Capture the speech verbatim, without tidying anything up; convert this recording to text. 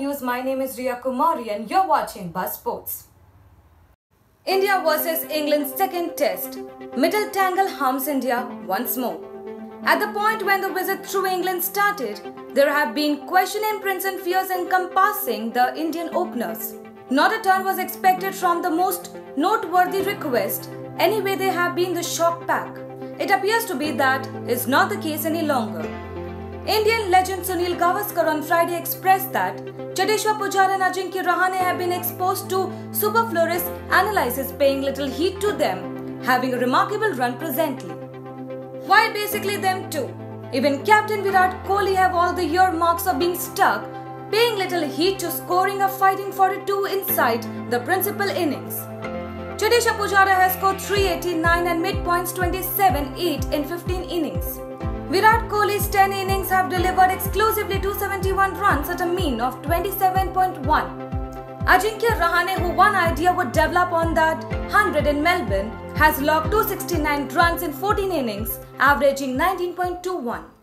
News. My name is Riya Kumari and you're watching Buzz Sports. India versus England's second test. Middle tangle harms India once more. At the point when the visit through England started, there have been question imprints and fears encompassing the Indian openers. Not a turn was expected from the most noteworthy request. Anyway, they have been the shock pack. It appears to be that is not the case any longer. Indian legend Sunil Gavaskar on Friday expressed that Cheteshwar Pujara and Ajinkya Rahane have been exposed to superfluous analysis paying little heed to them, having a remarkable run presently. Why basically them too? Even Captain Virat Kohli have all the earmarks of being stuck, paying little heed to scoring or fighting for a two inside the principal innings. Cheteshwar Pujara has scored three eighty-nine and mid points twenty-seven eight in fifteen innings. Virat Kohli's ten innings have delivered exclusively two seventy-one runs at a mean of twenty-seven point one. Ajinkya Rahane, who one idea would develop on that one hundred in Melbourne, has logged two sixty-nine runs in fourteen innings, averaging nineteen point two one.